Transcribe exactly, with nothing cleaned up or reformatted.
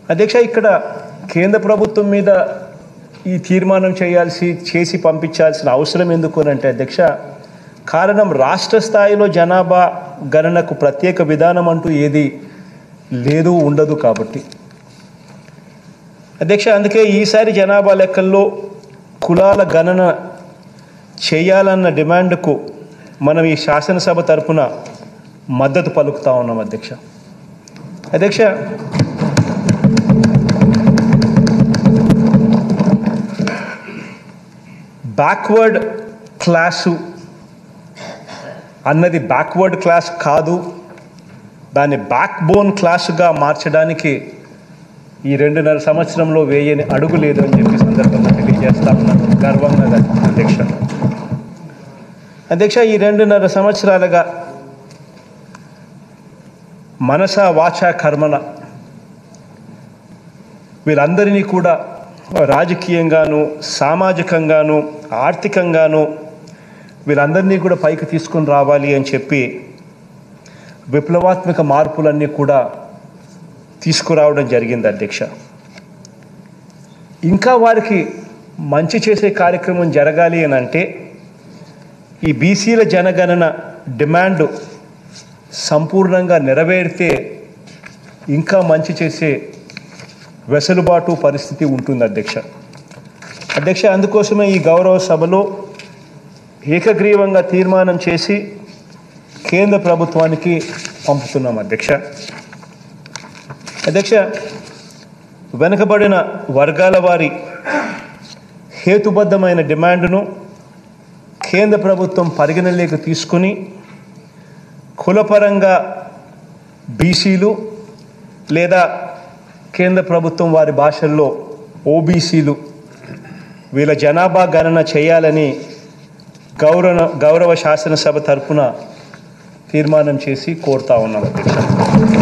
అధ్యక్ష, ఇక్కడ కేంద్ర ప్రభుత్వం మీద ఈ తీర్మానం చేయాల్సి చేసి పంపించాల్సిన అవసరం ఎందుకు అంటే అధ్యక్ష, కారణం రాష్ట్ర స్థాయిలో జనాభా గణనకు ప్రత్యేక విధానం అంటూ ఏది లేదు, ఉండదు కాబట్టి అధ్యక్ష. అందుకే ఈసారి జనాభా లెక్కల్లో కులాల గణన చేయాలన్న డిమాండ్కు మనం ఈ శాసనసభ తరపున మద్దతు పలుకుతా ఉన్నాం అధ్యక్ష. అధ్యక్ష, బ్యాక్వర్డ్ క్లాసు అన్నది బ్యాక్వర్డ్ క్లాస్ కాదు, దాన్ని బ్యాక్ బోన్ క్లాసుగా మార్చడానికి ఈ రెండున్నర సంవత్సరంలో వేయని అడుగు లేదు అని చెప్పి సందర్భంగా తెలియజేస్తా ఉన్నాను గర్వంగా అధ్యక్ష. అధ్యక్ష, ఈ రెండున్నర సంవత్సరాలుగా మనస వాచ కర్మన వీళ్ళందరినీ కూడా రాజకీయంగాను, సామాజికంగాను, ఆర్థికంగాను వీళ్ళందరినీ కూడా పైకి తీసుకొని రావాలి అని చెప్పి విప్లవాత్మక మార్పులన్నీ కూడా తీసుకురావడం జరిగింది అధ్యక్ష. ఇంకా వారికి మంచి చేసే కార్యక్రమం జరగాలి అని అంటే ఈ బీసీల జనగణన డిమాండ్ సంపూర్ణంగా నెరవేరితే ఇంకా మంచి చేసే వెసులుబాటు పరిస్థితి ఉంటుంది అధ్యక్ష. అధ్యక్ష, అందుకోసమే ఈ గౌరవ సభలో ఏకగ్రీవంగా తీర్మానం చేసి కేంద్ర ప్రభుత్వానికి పంపుతున్నాం అధ్యక్ష. అధ్యక్ష, వెనుకబడిన వర్గాల వారి హేతుబద్ధమైన డిమాండ్ను కేంద్ర ప్రభుత్వం పరిగణలోకి తీసుకుని కులపరంగా బీసీలు లేదా కేంద్ర ప్రభుత్వం వారి భాషల్లో ఓబీసీలు వీళ్ళ జనాభా గణన చేయాలని గౌరవ గౌరవ శాసనసభ తరపున తీర్మానం చేసి కోరుతా ఉన్నాం అధ్యక్ష.